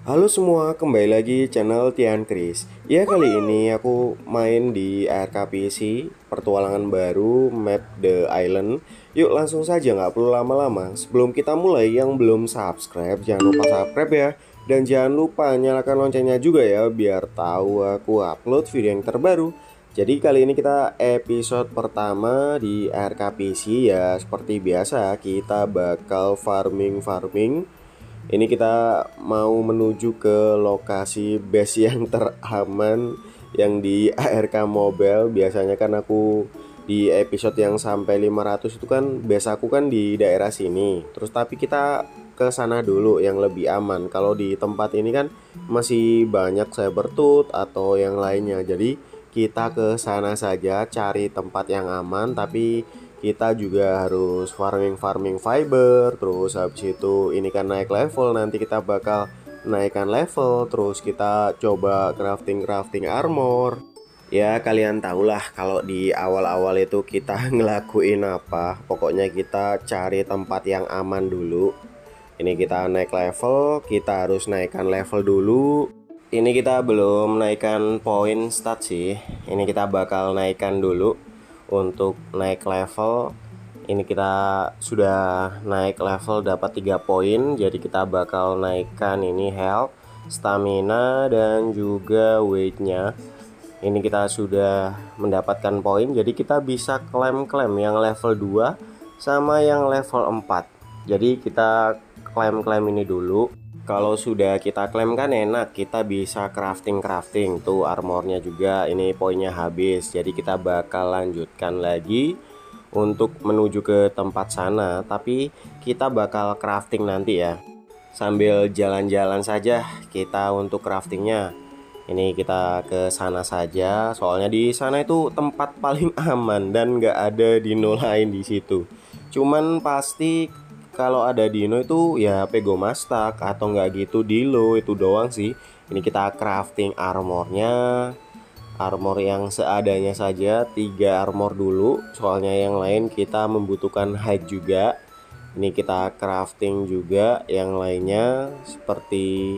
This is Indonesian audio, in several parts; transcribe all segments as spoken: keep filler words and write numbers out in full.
Halo semua, kembali lagi channel Tian Kris. Ya, kali ini aku main di A R K P C, pertualangan baru, map The Island. Yuk langsung saja, nggak perlu lama-lama. Sebelum kita mulai, yang belum subscribe, jangan lupa subscribe ya. Dan jangan lupa nyalakan loncengnya juga ya, biar tahu aku upload video yang terbaru. Jadi kali ini kita episode pertama di A R K P C ya. Seperti biasa, kita bakal farming-farming. Ini kita mau menuju ke lokasi base yang teraman yang di A R K Mobile. Biasanya kan aku di episode yang sampai lima ratus itu kan base aku kan di daerah sini. Terus tapi kita ke sana dulu yang lebih aman. Kalau di tempat ini kan masih banyak cybertooth atau yang lainnya. Jadi kita ke sana saja cari tempat yang aman, tapi kita juga harus farming-farming fiber. Terus habis itu ini kan naik level, nanti kita bakal naikkan level. Terus kita coba crafting-crafting armor. Ya kalian tahulah kalau di awal-awal itu kita ngelakuin apa. Pokoknya kita cari tempat yang aman dulu. Ini kita naik level, kita harus naikkan level dulu. Ini kita belum naikkan poin stat sih. Ini kita bakal naikkan dulu. Untuk naik level ini kita sudah naik level dapat tiga poin, jadi kita bakal naikkan ini health, stamina, dan juga weightnya. Ini kita sudah mendapatkan poin, jadi kita bisa klaim-klaim yang level dua sama yang level empat. Jadi kita klaim-klaim ini dulu. Kalau sudah kita klaim kan enak, kita bisa crafting-crafting. Tuh armornya juga ini poinnya habis. Jadi kita bakal lanjutkan lagi untuk menuju ke tempat sana. Tapi kita bakal crafting nanti ya. Sambil jalan-jalan saja kita untuk craftingnya. Ini kita ke sana saja. Soalnya di sana itu tempat paling aman dan nggak ada dino lain di situ. Cuman pasti kalau ada dino itu ya pegomastak atau nggak gitu dilo itu doang sih. Ini kita crafting armornya, armor yang seadanya saja, tiga armor dulu. Soalnya yang lain kita membutuhkan hide juga. Ini kita crafting juga yang lainnya seperti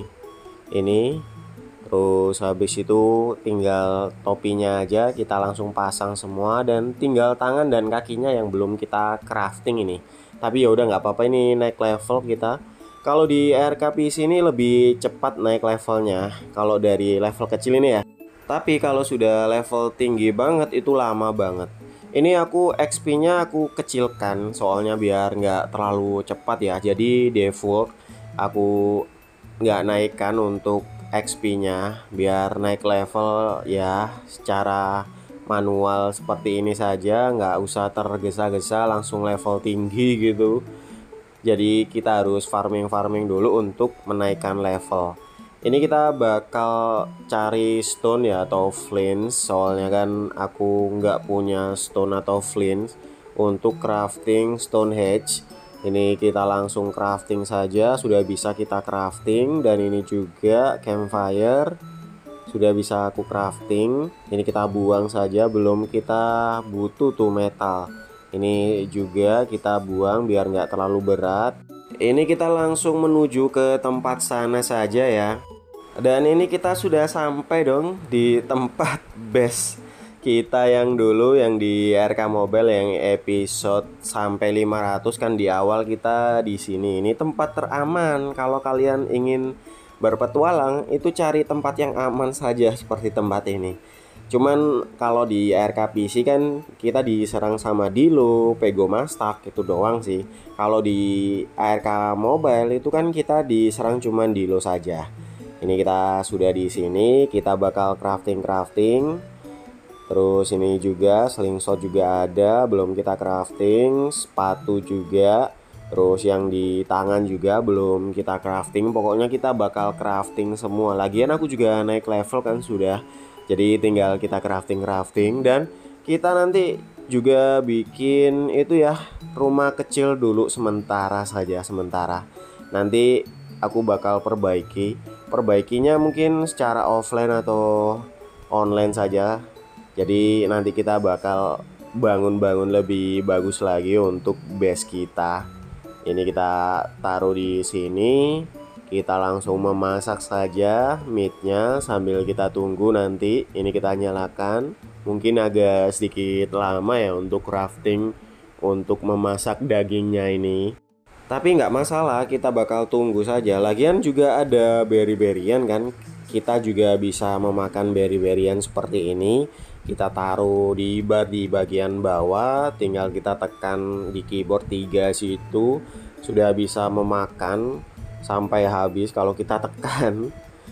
ini. Terus habis itu tinggal topinya aja kita langsung pasang semua, dan tinggal tangan dan kakinya yang belum kita crafting ini. Tapi ya udah nggak apa-apa, ini naik level kita. Kalau di A R K P sini lebih cepat naik levelnya kalau dari level kecil ini ya. Tapi kalau sudah level tinggi banget itu lama banget. Ini aku X P-nya aku kecilkan soalnya biar nggak terlalu cepat ya. Jadi default aku nggak naikkan untuk X P-nya, biar naik level ya secara manual seperti ini saja, nggak usah tergesa-gesa langsung level tinggi gitu. Jadi kita harus farming-farming dulu untuk menaikkan level. Ini kita bakal cari stone ya atau flints, soalnya kan aku nggak punya stone atau flints untuk crafting stone hedge. Ini kita langsung crafting saja, sudah bisa kita crafting. Dan ini juga campfire sudah bisa aku crafting. Ini kita buang saja, belum kita butuh tuh metal. Ini juga kita buang biar nggak terlalu berat. Ini kita langsung menuju ke tempat sana saja ya. Dan ini kita sudah sampai dong di tempat base kita yang dulu, yang di A R K Mobile yang episode sampai lima ratus kan di awal kita di sini. Ini tempat teraman. Kalau kalian ingin berpetualang itu cari tempat yang aman saja seperti tempat ini. Cuman kalau di A R K P C kan kita diserang sama dilo, pegomastak itu doang sih. Kalau di A R K Mobile itu kan kita diserang cuman dilo saja. Ini kita sudah di sini, kita bakal crafting-crafting. Terus ini juga slingshot juga ada, belum kita crafting. Sepatu juga. Terus yang di tangan juga belum kita crafting. Pokoknya kita bakal crafting semua. Lagian aku juga naik level kan sudah. Jadi tinggal kita crafting-crafting. Dan kita nanti juga bikin itu ya, rumah kecil dulu sementara saja, sementara. Nanti aku bakal perbaiki. Perbaikinya mungkin secara offline atau online saja. Jadi nanti kita bakal bangun-bangun lebih bagus lagi untuk base kita. Ini kita taruh di sini. Kita langsung memasak saja meatnya sambil kita tunggu nanti. Ini kita nyalakan. Mungkin agak sedikit lama ya untuk crafting, untuk memasak dagingnya ini. Tapi nggak masalah, kita bakal tunggu saja. Lagian juga ada berry-berryan kan. Kita juga bisa memakan berry-berryan seperti ini. Kita taruh di bar di bagian bawah, tinggal kita tekan di keyboard tiga situ, sudah bisa memakan sampai habis kalau kita tekan.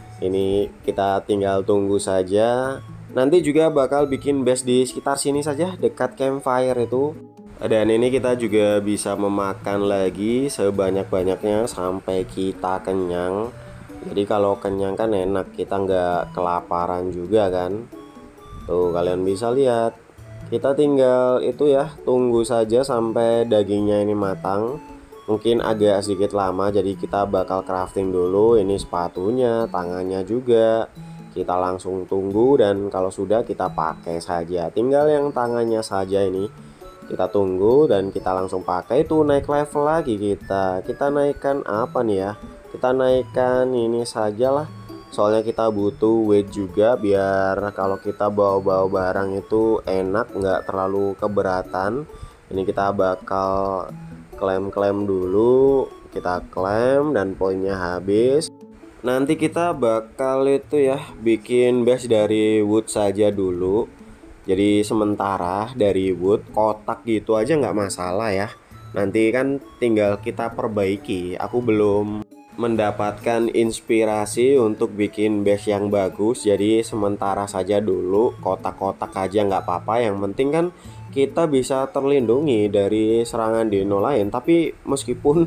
Ini kita tinggal tunggu saja. Nanti juga bakal bikin base di sekitar sini saja, dekat campfire itu. Dan ini kita juga bisa memakan lagi sebanyak-banyaknya sampai kita kenyang. Jadi kalau kenyang kan enak, kita nggak kelaparan juga kan. Tuh kalian bisa lihat. Kita tinggal itu ya, tunggu saja sampai dagingnya ini matang. Mungkin agak sedikit lama, jadi kita bakal crafting dulu. Ini sepatunya, tangannya juga. Kita langsung tunggu, dan kalau sudah kita pakai saja. Tinggal yang tangannya saja ini kita tunggu, dan kita langsung pakai. Itu naik level lagi kita. Kita naikkan apa nih ya? Kita naikkan ini sajalah. Soalnya kita butuh weight juga, biar kalau kita bawa-bawa barang itu enak, nggak terlalu keberatan. Ini kita bakal klaim-klaim dulu. Kita klaim dan poinnya habis. Nanti kita bakal itu ya, bikin base dari wood saja dulu. Jadi sementara dari wood, kotak gitu aja nggak masalah ya. Nanti kan tinggal kita perbaiki. Aku belum mendapatkan inspirasi untuk bikin base yang bagus, jadi sementara saja dulu kotak-kotak aja nggak apa-apa. Yang penting kan kita bisa terlindungi dari serangan dino lain. Tapi meskipun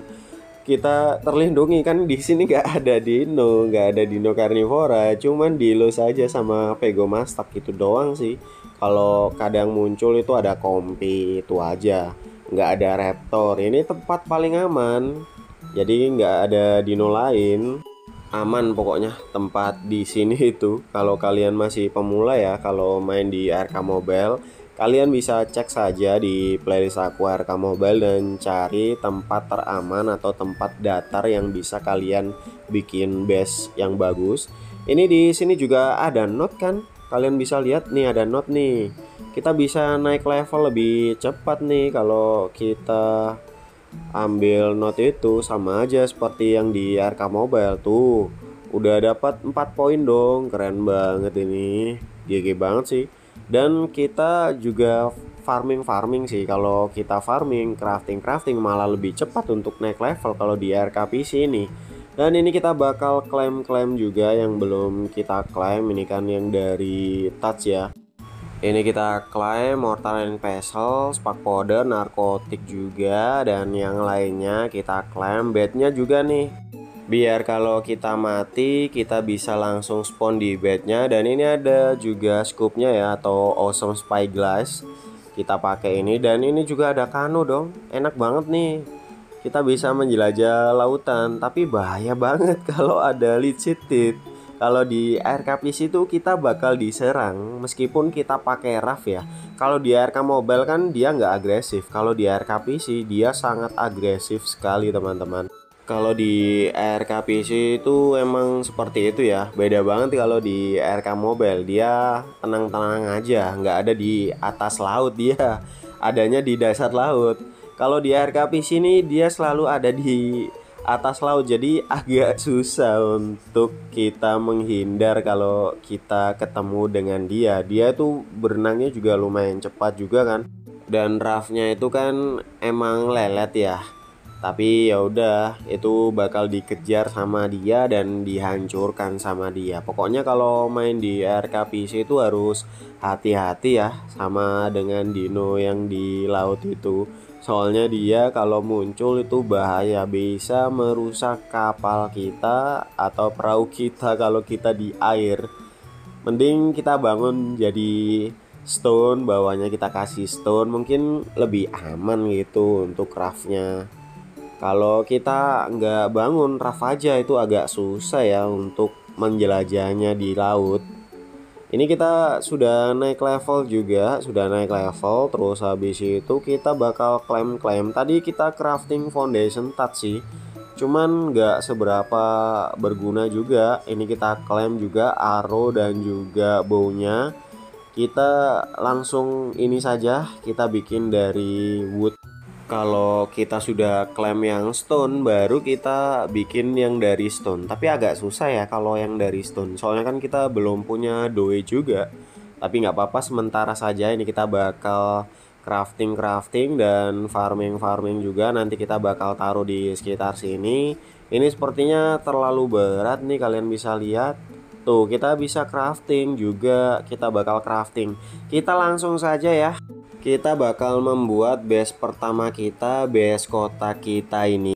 kita terlindungi kan, di sini nggak ada dino, nggak ada dino karnivora, cuman dilo saja sama pegomastak gitu doang sih. Kalau kadang muncul itu ada kompi, itu aja, nggak ada raptor. Ini tempat paling aman, jadi nggak ada dino lain. Aman pokoknya tempat di sini itu. Kalau kalian masih pemula ya, kalau main di A R K Mobile, kalian bisa cek saja di playlist aku A R K Mobile dan cari tempat teraman atau tempat datar yang bisa kalian bikin base yang bagus. Ini di sini juga ada note kan? Kalian bisa lihat nih, ada note nih. Kita bisa naik level lebih cepat nih kalau kita ambil note itu. Sama aja seperti yang di A R K Mobile tuh. Udah dapat empat poin dong. Keren banget ini. G G banget sih. Dan kita juga farming-farming sih. Kalau kita farming, crafting-crafting malah lebih cepat untuk naik level kalau di A R K P C ini. Dan ini kita bakal klaim-klaim juga yang belum kita klaim. Ini kan yang dari touch ya. Ini kita klaim mortar and pestle, spark powder, narkotik juga, dan yang lainnya kita klaim. Bednya juga nih, biar kalau kita mati kita bisa langsung spawn di bednya. Dan ini ada juga scoopnya ya, atau awesome spyglass. Kita pakai ini, dan ini juga ada kano dong. Enak banget nih. Kita bisa menjelajah lautan, tapi bahaya banget kalau ada licit. Kalau di A R K P C itu kita bakal diserang meskipun kita pakai raf ya. Kalau di A R K Mobile kan dia nggak agresif. Kalau di A R K P C dia sangat agresif sekali teman-teman. Kalau di A R K P C itu emang seperti itu ya. Beda banget kalau di A R K Mobile, dia tenang-tenang aja, nggak ada di atas laut, dia adanya di dasar laut. Kalau di A R K P C ini dia selalu ada di atas laut, jadi agak susah untuk kita menghindar kalau kita ketemu dengan dia. Dia tuh berenangnya juga lumayan cepat juga kan, dan rafnya itu kan emang lelet ya. Tapi ya udah, itu bakal dikejar sama dia dan dihancurkan sama dia. Pokoknya kalau main di A R K P C itu harus hati-hati ya sama dengan dino yang di laut itu. Soalnya dia kalau muncul itu bahaya, bisa merusak kapal kita atau perahu kita kalau kita di air. Mending kita bangun jadi stone, bawahnya kita kasih stone, mungkin lebih aman gitu untuk craftnya. Kalau kita nggak bangun raft aja itu agak susah ya untuk menjelajahnya di laut. Ini kita sudah naik level juga, sudah naik level. Terus habis itu kita bakal klaim-klaim. Tadi kita crafting foundation touch sih. cuman nggak seberapa berguna juga. Ini kita klaim juga arrow dan juga bownya. Kita langsung ini saja, kita bikin dari wood. Kalau kita sudah klaim yang stone, baru kita bikin yang dari stone. Tapi agak susah ya kalau yang dari stone, soalnya kan kita belum punya doe juga. Tapi nggak apa-apa, sementara saja ini kita bakal crafting-crafting dan farming-farming juga. Nanti kita bakal taruh di sekitar sini. Ini sepertinya terlalu berat nih, kalian bisa lihat. Tuh, kita bisa crafting juga, kita bakal crafting. Kita langsung saja ya. Kita bakal membuat base pertama kita, base kota kita ini.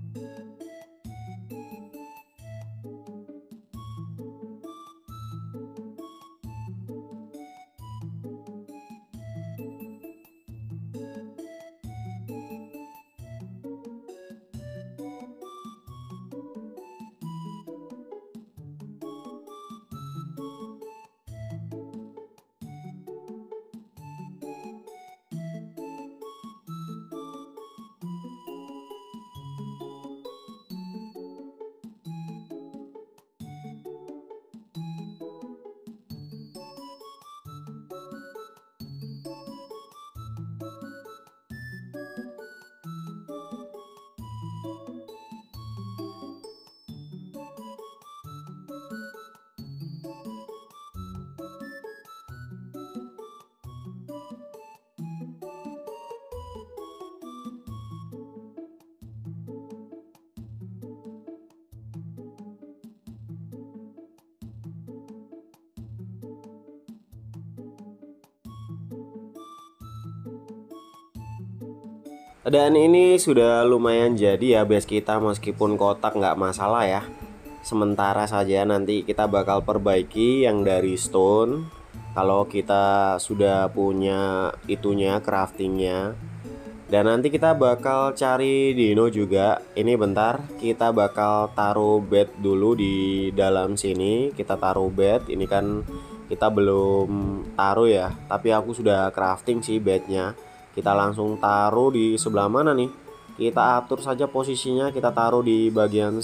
Dan ini sudah lumayan jadi ya base kita, meskipun kotak nggak masalah ya. Sementara saja, nanti kita bakal perbaiki yang dari stone. Kalau kita sudah punya itunya, craftingnya. Dan nanti kita bakal cari dino juga. Ini bentar, kita bakal taruh bed dulu di dalam sini. Kita taruh bed, ini kan kita belum taruh ya. Tapi aku sudah crafting sih bednya. Kita langsung taruh di sebelah mana nih? Kita atur saja posisinya, kita taruh di bagian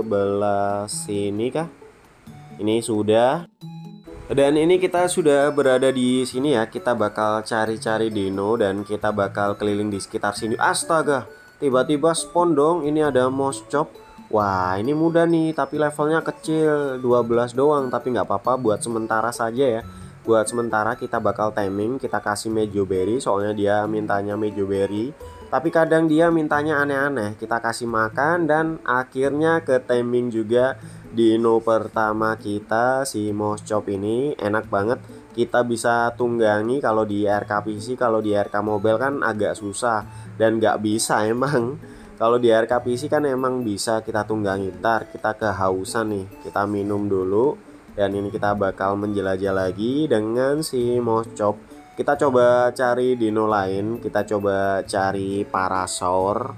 sebelah sini kah? Ini sudah. Dan ini kita sudah berada di sini ya. Kita bakal cari-cari dino dan kita bakal keliling di sekitar sini. Astaga, tiba-tiba spawn dong. Ini ada mouse chop. Wah, ini mudah nih, tapi levelnya kecil, dua belas doang. Tapi nggak apa-apa, buat sementara saja ya. Buat sementara kita bakal timing, kita kasih mejoberry, soalnya dia mintanya mejoberry. Tapi kadang dia mintanya aneh-aneh. Kita kasih makan dan akhirnya ke timing juga. Dino pertama kita, si mouse chop ini enak banget. Kita bisa tunggangi kalau di R K P C, kalau di R K Mobile kan agak susah dan nggak bisa emang. Kalau di R K P C kan emang bisa kita tunggangi. Ntar kita kehausan nih, kita minum dulu. Dan ini kita bakal menjelajah lagi dengan si mouse chop. Kita coba cari dino lain, kita coba cari parasaur.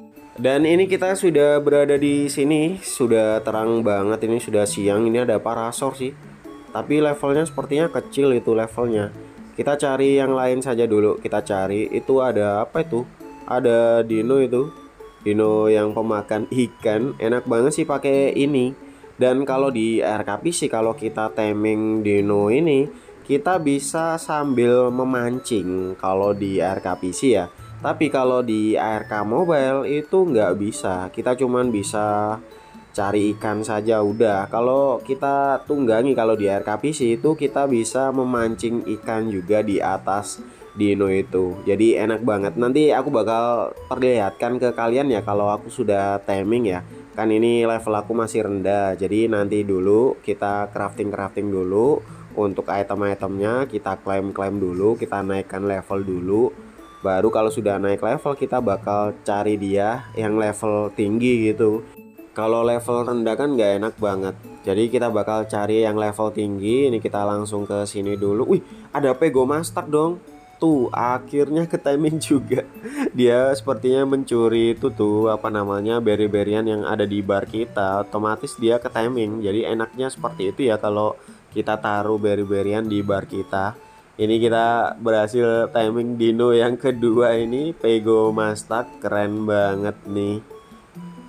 Dan ini kita sudah berada di sini, sudah terang banget, ini sudah siang. Ini ada parasaur sih, tapi levelnya sepertinya kecil itu levelnya. Kita cari yang lain saja dulu. Kita cari itu ada apa itu? Ada dino itu, dino yang pemakan ikan. Enak banget sih pakai ini. Dan kalau di R K P C, kalau kita timing dino ini, kita bisa sambil memancing kalau di R K P C ya. Tapi kalau di R K Mobile itu nggak bisa. Kita cuman bisa cari ikan saja udah. Kalau kita tunggangi, kalau di R K P C itu kita bisa memancing ikan juga di atas dino itu. Jadi enak banget. Nanti aku bakal perlihatkan ke kalian ya kalau aku sudah timing ya. Kan ini level aku masih rendah, jadi nanti dulu kita crafting-crafting dulu. Untuk item-itemnya kita klaim-klaim dulu, kita naikkan level dulu. Baru kalau sudah naik level kita bakal cari dia yang level tinggi gitu. Kalau level rendah kan nggak enak banget. Jadi kita bakal cari yang level tinggi. Ini kita langsung ke sini dulu. Wih, ada Pego Master dong. Tuh, akhirnya ke timing juga. Dia sepertinya mencuri itu tuh apa namanya, berry-berryan yang ada di bar kita. Otomatis dia ke timing. Jadi enaknya seperti itu ya kalau kita taruh berry-berryan di bar kita. Ini kita berhasil timing dino yang kedua ini, Pego Master, keren banget nih.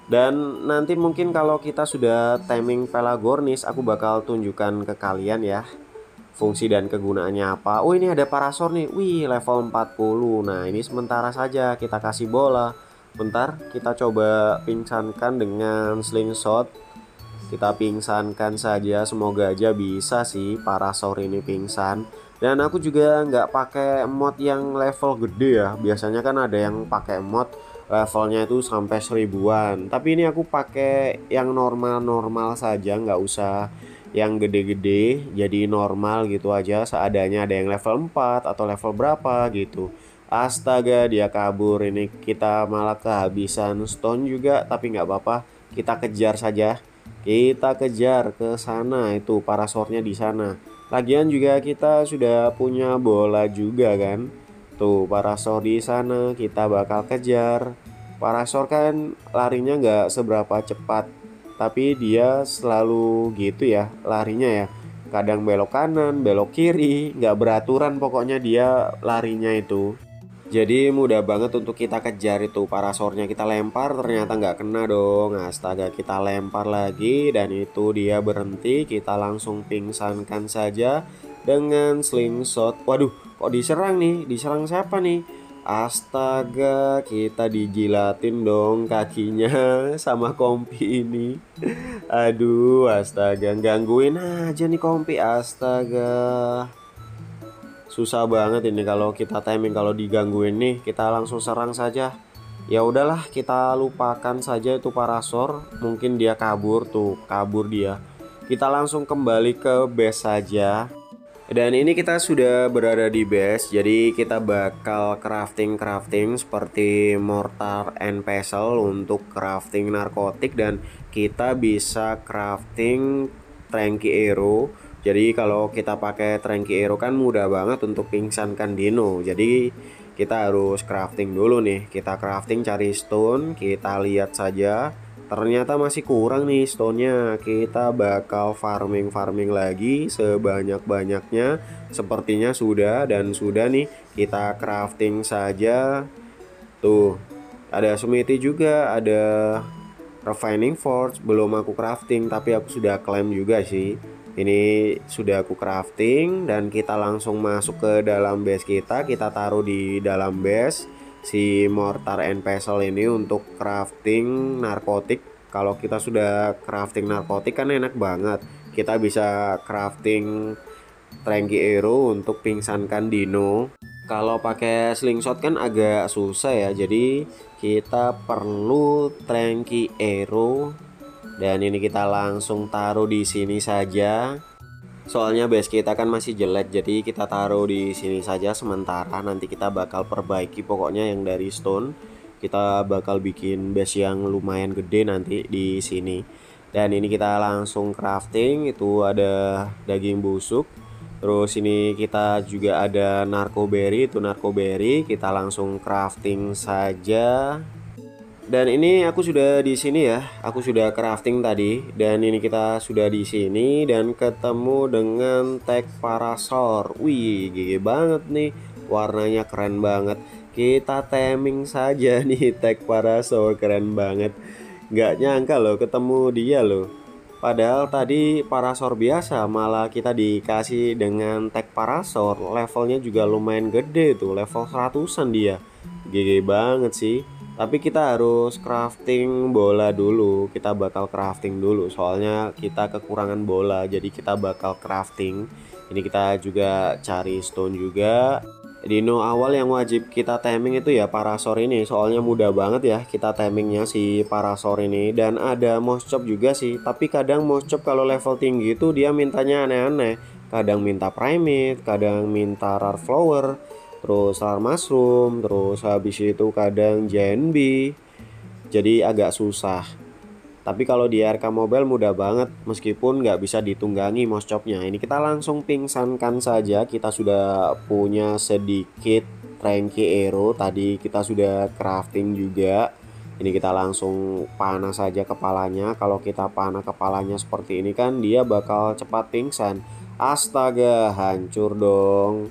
Dan nanti mungkin kalau kita sudah taming Pelagornis, aku bakal tunjukkan ke kalian ya fungsi dan kegunaannya apa. Oh, ini ada parasor nih. Wih, level empat puluh. Nah, ini sementara saja kita kasih bola. Bentar, kita coba pingsankan dengan slingshot. Kita pingsankan saja, semoga aja bisa sih parasor ini pingsan. Dan aku juga nggak pakai mod yang level gede ya. Biasanya kan ada yang pakai mod levelnya itu sampai seribuan. Tapi ini aku pakai yang normal-normal saja, nggak usah yang gede-gede. Jadi normal gitu aja, seadanya. Ada yang level empat atau level berapa gitu. Astaga, dia kabur. Ini kita malah kehabisan stone juga, tapi nggak apa-apa. Kita kejar saja. Kita kejar ke sana, itu parasornya di sana. Lagian juga kita sudah punya bola juga kan. Tuh parasor di sana, kita bakal kejar. Parasor kan larinya nggak seberapa cepat, tapi dia selalu gitu ya larinya ya. Kadang belok kanan, belok kiri, nggak beraturan pokoknya dia larinya itu. Jadi mudah banget untuk kita kejar itu parasornya. Kita lempar ternyata nggak kena dong. Astaga, kita lempar lagi dan itu dia berhenti. Kita langsung pingsankan saja dengan slingshot. Waduh, kok diserang nih? Diserang siapa nih? Astaga, kita dijilatin dong kakinya sama Kompi ini. Aduh, astaga, gangguin aja nih Kompi. Astaga. Susah banget ini kalau kita timing, kalau digangguin nih kita langsung serang saja. Ya udahlah, kita lupakan saja itu parasor. Mungkin dia kabur tuh, kabur dia. Kita langsung kembali ke base saja. Dan ini kita sudah berada di base. Jadi kita bakal crafting-crafting seperti mortar and pestle untuk crafting narkotik. Dan kita bisa crafting tranky arrow. Jadi kalau kita pakai tranky arrow kan mudah banget untuk pingsankan dino. Jadi kita harus crafting dulu nih. Kita crafting, cari stone, kita lihat saja. Ternyata masih kurang nih stone-nya. Kita bakal farming-farming lagi sebanyak-banyaknya. Sepertinya sudah dan sudah nih. Kita crafting saja. Tuh, ada smithy juga, ada refining forge. Belum aku crafting tapi aku sudah klaim juga sih. Ini sudah aku crafting dan kita langsung masuk ke dalam base kita. Kita taruh di dalam base si mortar and pestle ini untuk crafting narkotik. Kalau kita sudah crafting narkotik kan enak banget. Kita bisa crafting tranky arrow untuk pingsankan dino. Kalau pakai slingshot kan agak susah ya. Jadi kita perlu tranky arrow. Dan ini kita langsung taruh di sini saja. Soalnya base kita kan masih jelek, jadi kita taruh di sini saja sementara. Nanti kita bakal perbaiki pokoknya yang dari stone. Kita bakal bikin base yang lumayan gede nanti di sini. Dan ini kita langsung crafting. Itu ada daging busuk. Terus ini kita juga ada narcoberry, itu narcoberry. Kita langsung crafting saja. Dan ini aku sudah di sini ya. Aku sudah crafting tadi dan ini kita sudah di sini dan ketemu dengan tag parasor. Wih, gede banget nih. Warnanya keren banget. Kita taming saja nih tag parasor, keren banget. Nggak nyangka loh ketemu dia loh. Padahal tadi parasor biasa, malah kita dikasih dengan tag parasor. Levelnya juga lumayan gede tuh, level seratusan dia. Gede banget sih. Tapi kita harus crafting bola dulu. Kita bakal crafting dulu soalnya kita kekurangan bola. Jadi kita bakal crafting. Ini kita juga cari stone juga. Dino awal yang wajib kita taming itu ya parasor ini. Soalnya mudah banget ya kita tamingnya si parasor ini. Dan ada moschop juga sih. Tapi kadang moschop kalau level tinggi itu dia mintanya aneh-aneh. Kadang minta primate, kadang minta rare flower, terus rare mushroom, terus habis itu kadang J N B. Jadi agak susah. Tapi kalau di R K Mobile mudah banget, meskipun nggak bisa ditunggangi moschopnya. Ini kita langsung pingsankan saja. Kita sudah punya sedikit tranky arrow. Tadi kita sudah crafting juga. Ini kita langsung panah saja kepalanya. Kalau kita panah kepalanya seperti ini kan dia bakal cepat pingsan. Astaga, hancur dong.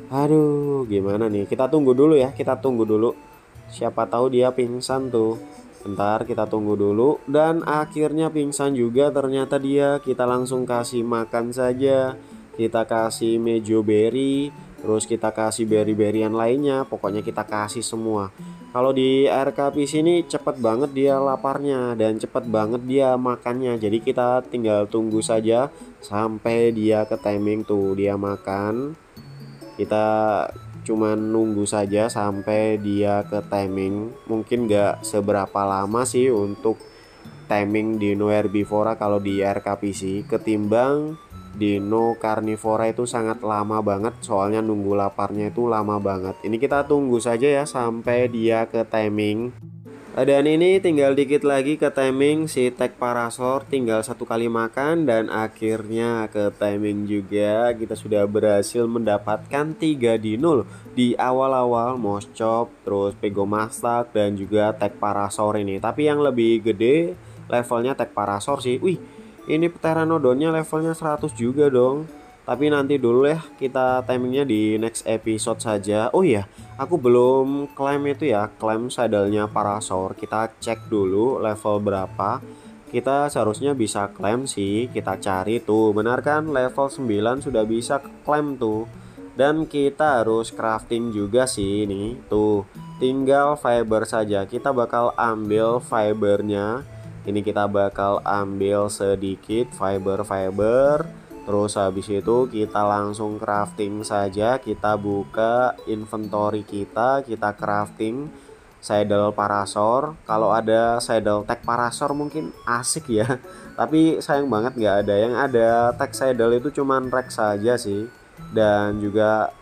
Aduh, gimana nih? Kita tunggu dulu ya, kita tunggu dulu. Siapa tahu dia pingsan tuh. Bentar, kita tunggu dulu. Dan akhirnya pingsan juga ternyata dia. Kita langsung kasih makan saja. Kita kasih mejo berry, terus kita kasih berry-berryan lainnya. Pokoknya kita kasih semua. Kalau di air K P sini cepet banget dia laparnya dan cepet banget dia makannya. Jadi kita tinggal tunggu saja sampai dia ke timing tuh dia makan. Kita cuman nunggu saja sampai dia ke timing. Mungkin gak seberapa lama sih untuk timing dino herbivora kalau di R K P sih, ketimbang dino karnivora itu sangat lama banget, soalnya nunggu laparnya itu lama banget. Ini kita tunggu saja ya sampai dia ke timing. Dan ini tinggal dikit lagi ke timing, si Tech Parasaur tinggal satu kali makan dan akhirnya ke timing juga. Kita sudah berhasil mendapatkan tiga dino loh di awal-awal, Moschop, terus Pegomastak dan juga Tech Parasaur ini. Tapi yang lebih gede levelnya Tech Parasaur sih. Wih, ini Pteranodonnya levelnya seratus juga dong. Tapi nanti dulu ya, kita timingnya di next episode saja. Oh iya, aku belum klaim itu ya, klaim saddle-nya Parasaur. Kita cek dulu level berapa. Kita seharusnya bisa klaim sih, kita cari tuh. Benar kan, level sembilan sudah bisa klaim tuh. Dan kita harus crafting juga sih ini. Tuh, tinggal fiber saja. Kita bakal ambil fibernya. Ini kita bakal ambil sedikit fiber-fiber. Terus habis itu kita langsung crafting saja. Kita buka inventory kita, kita crafting saddle Parasaur. Kalau ada saddle Tech Parasaur mungkin asik ya. Tapi sayang banget nggak ada. Yang ada Tech saddle itu cuman Rex saja sih. Dan juga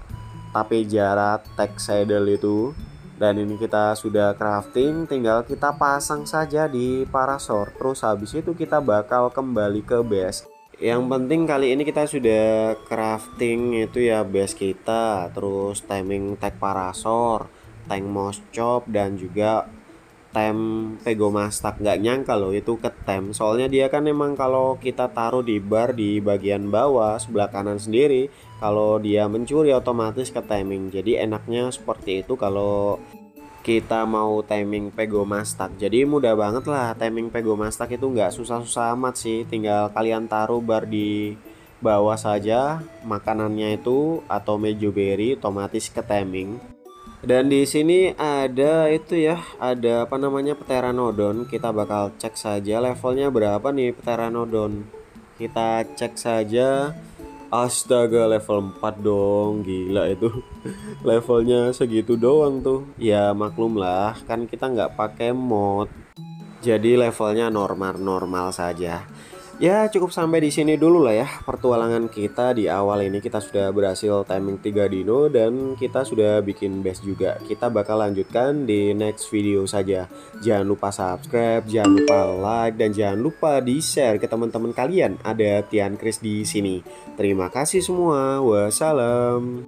Tapejara Tech saddle itu. Dan ini kita sudah crafting, tinggal kita pasang saja di Parasaur. Terus habis itu kita bakal kembali ke base. Yang penting kali ini kita sudah crafting itu ya base kita, terus timing Tech Parasaur, tank Moschop dan juga tem Pegomastak. Nggak nyangka loh itu ke tem, soalnya dia kan emang kalau kita taruh di bar di bagian bawah sebelah kanan sendiri, kalau dia mencuri otomatis ke timing. Jadi enaknya seperti itu kalau kita mau timing Pegomastak. Jadi mudah banget lah timing Pegomastak itu nggak susah-susah amat sih. Tinggal kalian taruh bar di bawah saja makanannya itu atau mejo berry otomatis ke timing. Dan di sini ada itu ya, ada apa namanya Pteranodon. Kita bakal cek saja levelnya berapa nih Pteranodon. Kita cek saja. Astaga, level empat dong, gila itu. Levelnya segitu doang tuh. Ya maklum lah, kan kita nggak pakai mod. Jadi levelnya normal-normal saja. Ya cukup sampai di sini dulu lah ya pertualangan kita di awal ini. Kita sudah berhasil timing tiga dino dan kita sudah bikin base juga. Kita bakal lanjutkan di next video saja. Jangan lupa subscribe, jangan lupa like, dan jangan lupa di share ke teman-teman kalian. Ada Tian Kris di sini. Terima kasih semua. Wassalam.